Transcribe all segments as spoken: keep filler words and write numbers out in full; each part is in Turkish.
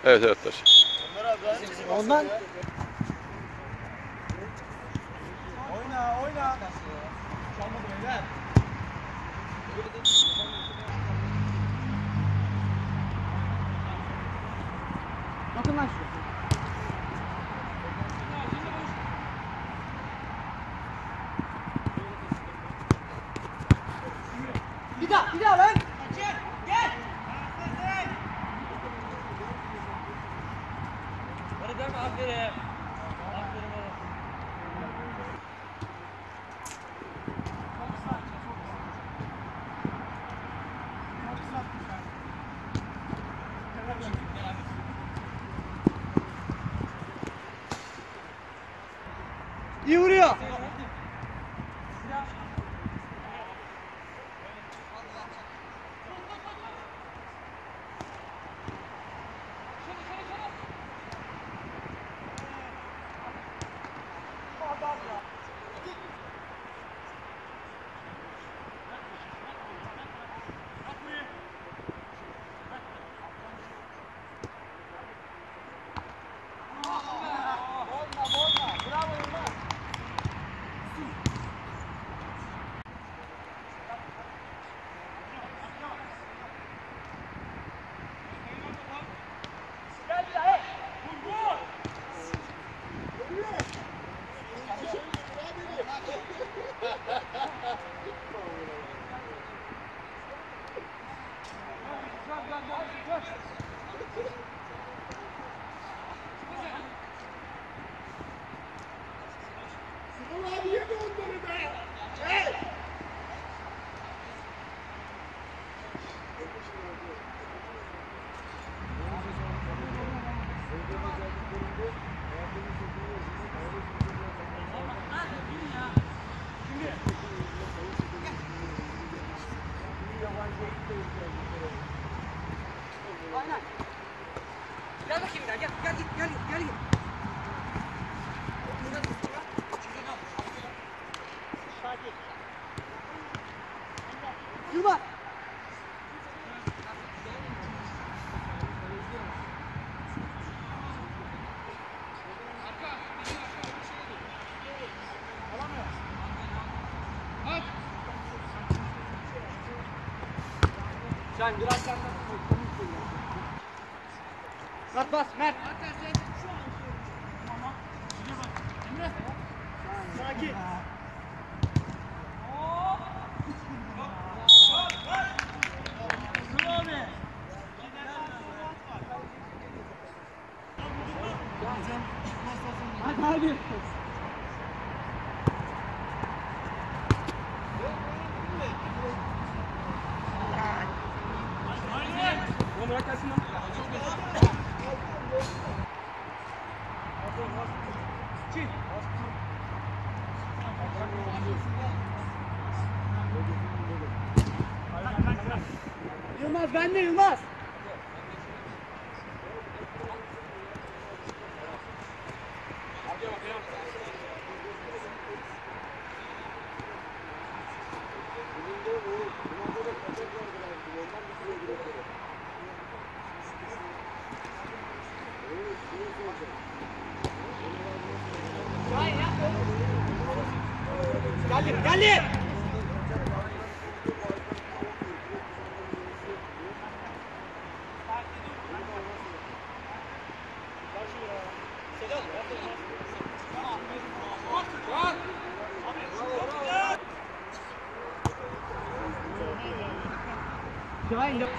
Evet evet taş. Ondan oyna oyna. Çalmadı beyler. Bakın lan şu. Bir daha, bir daha lan. Gel, gel. Hadi deme, aferin. Aferin oğlum. İyi vuruyor. Aynen. Gel bakayım bir daha, gel, gel, gel, gel, gel, gel. Sakin. Yılmaz. Sen biraz senden Mert bas, Mert. Sakin. Hadi hadi. Oğlum bırak gelsin lan. Çin. Yılmaz bende Yılmaz. Geldi, geldi. Şahin yok.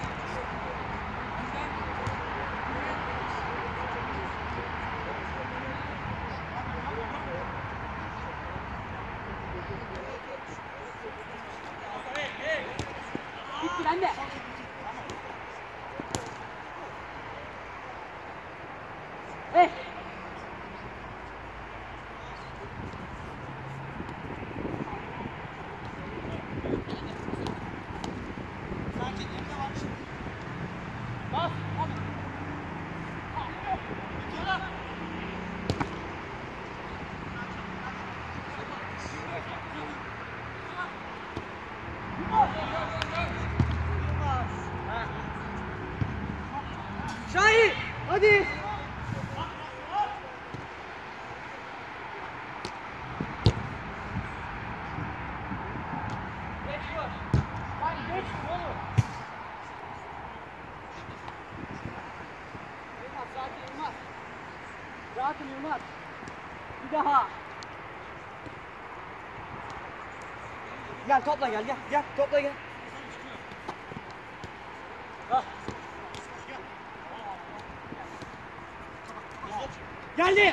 Gitti bende. Hey. Bas. Gel topla gel gel gel topla gel. Ah. Geldi.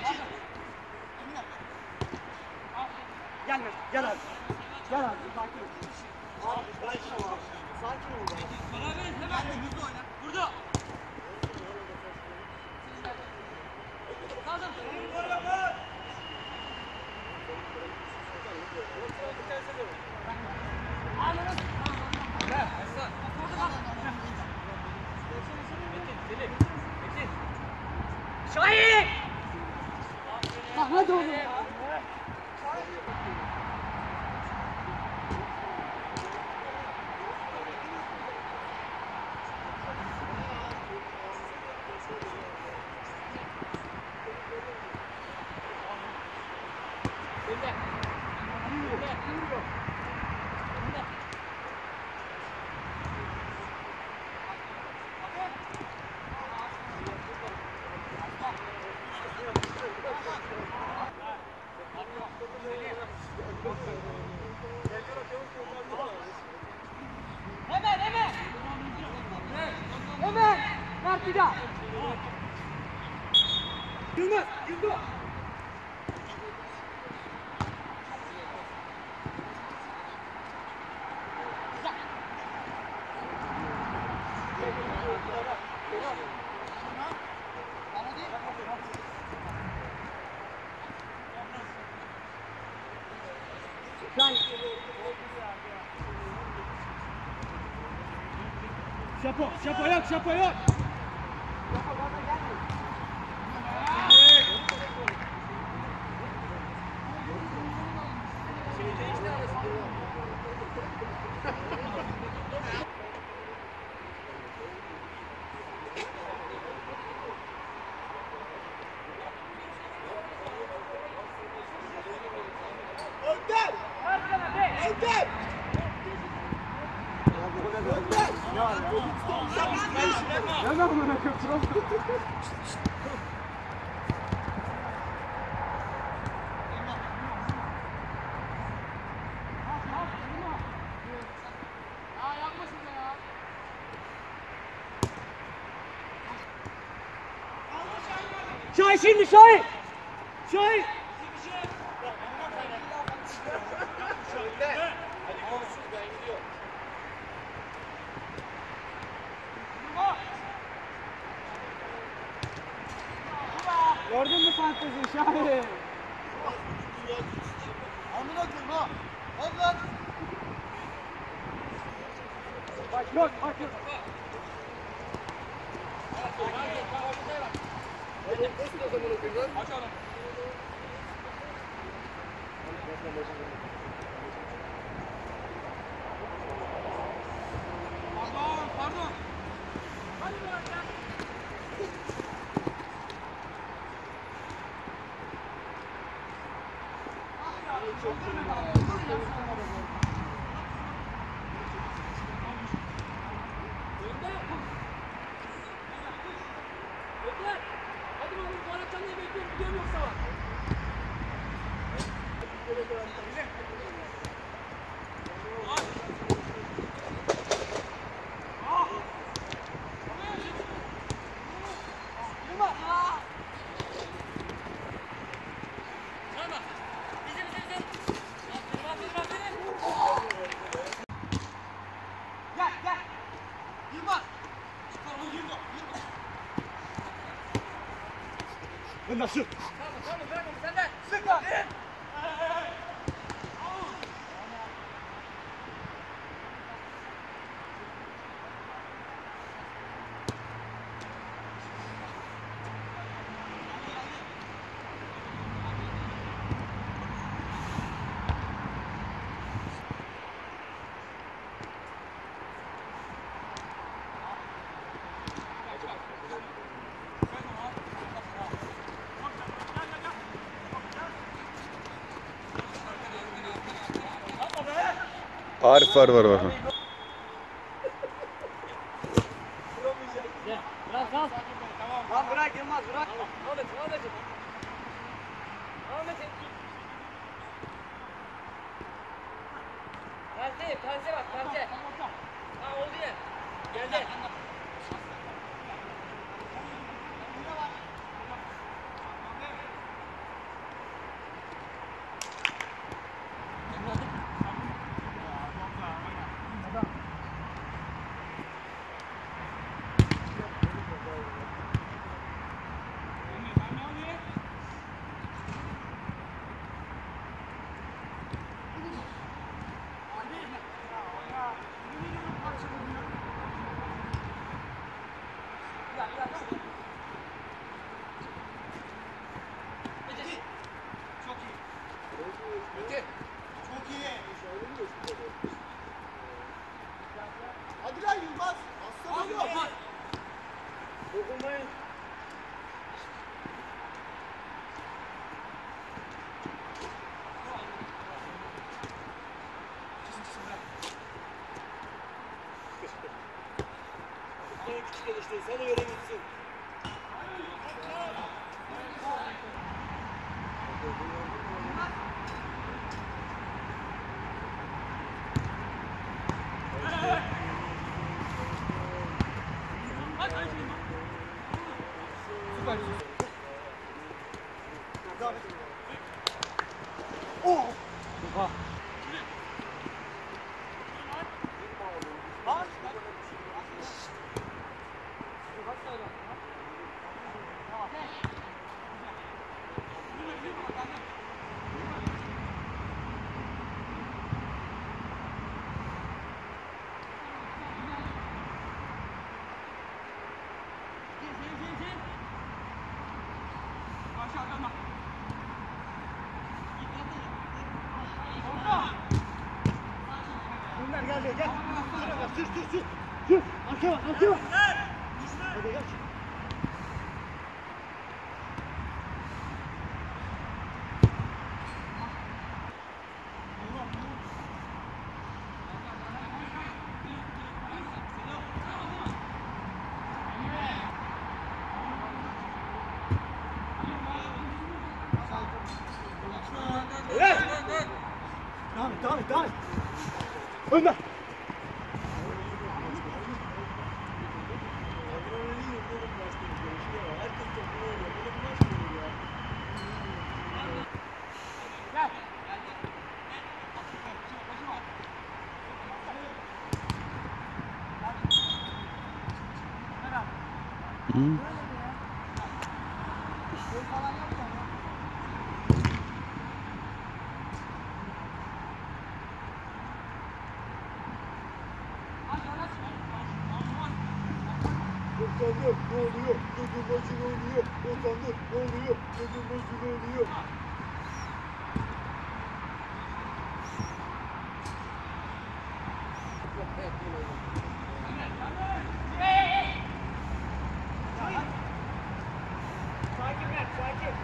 Gel Mert, gel abi. Gel abi, sakin ol. Abi, sakin ol. Sakin ol. Beraber hemen hızlı oyna. Burada. Kaldım. Şahin! Ha, hadi oğlum. Hemen hemen. Hemen. Mert bir daha. Yılmaz, Yılmaz. Şapo, şapo yok, şapo yok. Önder! Önder! Ne zaman bana köprü? Şahin şimdi Şahin. Şahin. Gördün mü fanteziyi Şahin? Amına koyayım ha. Hadi lan. Bak yok bak yok. Aç onu. Pardon, pardon. Hadi be ya. Önder! Hadi bakalım bu arada ne bekliyorum biliyorum yoksa var. Gel gel. Yılmaz! Çıkar onu Yılmaz! Önder şu. Tamam tamam bırak onu senden! Sık lan. Arif var var bakın. Bırak kal! Lan bırak Yılmaz bırak. Ahmet, Ahmet'im! Ahmet'im! Gel! Tanze, Tanze bak, Tanze. Ha oldu ya. Geldi. Çok iyi. Hadi lan Yılmaz. Aslanım yok. Dokunmayın. Sen küçük geliştin, sana göre gitsin. Oh. Bunlar gel gel gel. Şuraya bak, sür sür sür. Sür. Arkaya bak, arkaya bak. Hadi gel. Evet. Devam et, devam et, devam et. Önder. Otandır, ne oluyor? Gözün başı ne oluyor? Otandır, ne oluyor? Gözün başı ne oluyor? Sakin ver, sakin.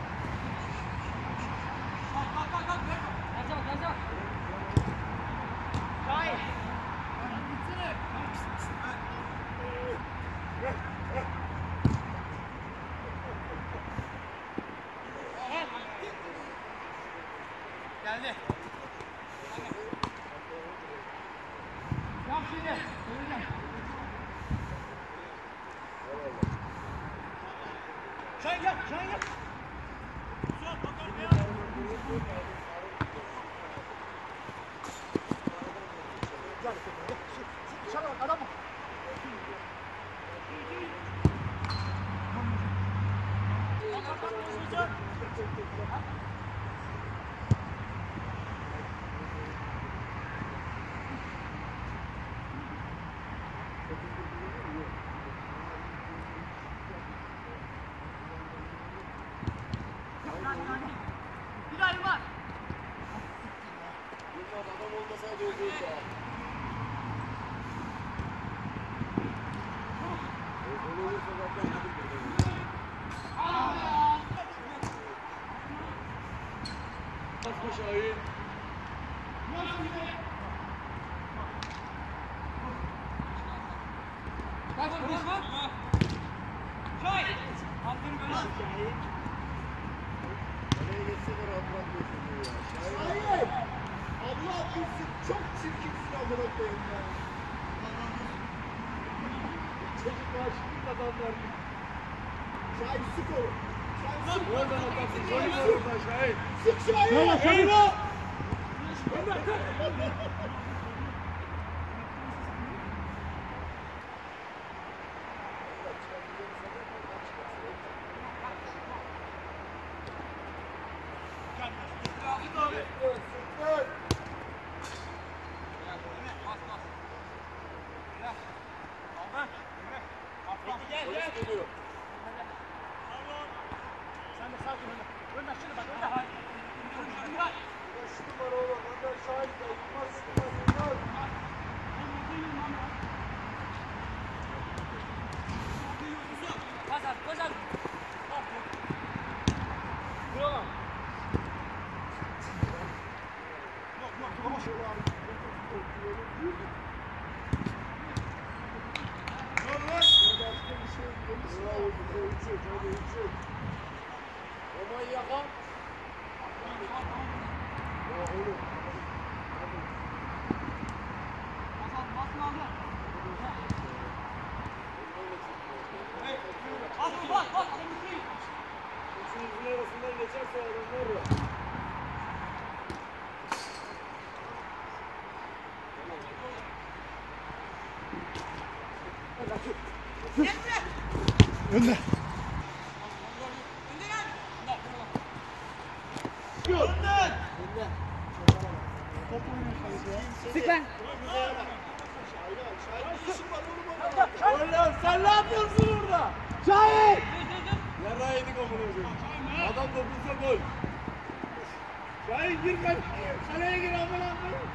Şahin. Geldi. Yap şimdi. Öyle. Şahin gel, Şahin gel. Gel, gel. Dışarı bak, adam bak. Bir daha Yılmaz. Yılmaz adam olmasaydı öldürürdü ha. Öyle olursa zaten gidip Basma Şahin. Kaç vur vur. Şahin. Aferin böyle. Kaleye geçse de rahat bırakmıyorsun diyor ya. Şahin. Hayır. Allah bilsin. Çok çirkinsin amına koyayım ya. Çocuk maaşını kazanlardı. Şahin sık oğlum. Şahin sık. Oradan atarsın. Şahin oradan Şahin. Sık Şahin. Eyvah. Sen de sakin ol. Önden şunu bak. Önden. Kaç numara oğlum? Önder Şahin de Yılmaz Yılmaz Yılmaz. Koş abi, koş abi. Bravo, bize uçuk, hadi uçuk. Aman yakam. Ya oğlum. Üçünüzün arasından geçerse adamlar var. Önde. Sık lan. Oğlum sen ne yapıyorsun orada? Şahin. Yara yedik amına koyayım. Adam dokunsa gol. Şahin gir kal. Kaleye gir amına koyayım.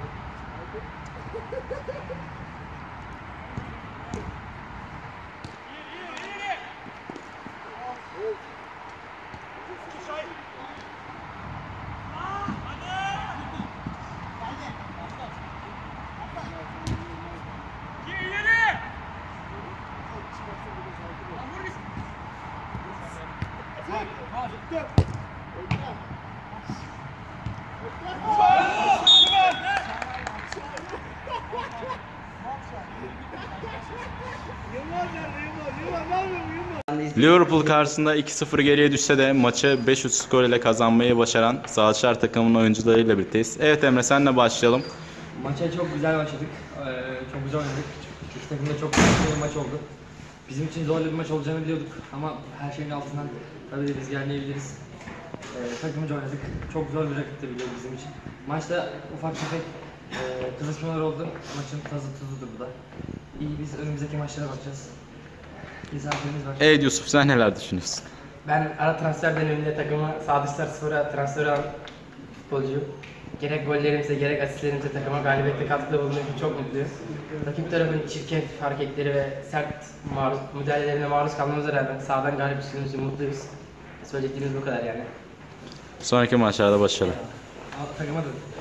Liverpool karşısında iki sıfır geriye düşse de maçı beş üç skor ile kazanmayı başaran Sağçılar takımının oyuncularıyla birlikteyiz. Evet Emre, senle başlayalım. Maça çok güzel başladık. Ee, çok güzel oynadık. İki takım da çok güzel bir maç oldu. Bizim için zorlu bir maç olacağını biliyorduk ama her şeyin altından tabii de biz gelmeyebiliriz. Ee, takımıca oynadık. Çok zor bir rakipti biliyorum bizim için. Maçta ufak tefek e, kızışmalar oldu. Maçın tazı tuzudur bu da. İyi, biz önümüzdeki maçlara bakacağız. Misafirimiz var. Evet Yusuf, sen neler düşünüyorsun? Ben ara transfer döneminde takımı Sadıçlar Spor'a transfer olan futbolcuyum. Gerek gollerimize gerek asistlerimize takıma galibiyette katkıda bulunduğum için çok mutluyum. Rakip tarafın çirkef hareketleri ve sert maruz, müdahalelerine maruz kalmamıza rağmen sahadan galip çıktığımız için mutluyuz. Söyleyeceğimiz bu kadar yani. Sonraki maçlarda başarılı. Takıma da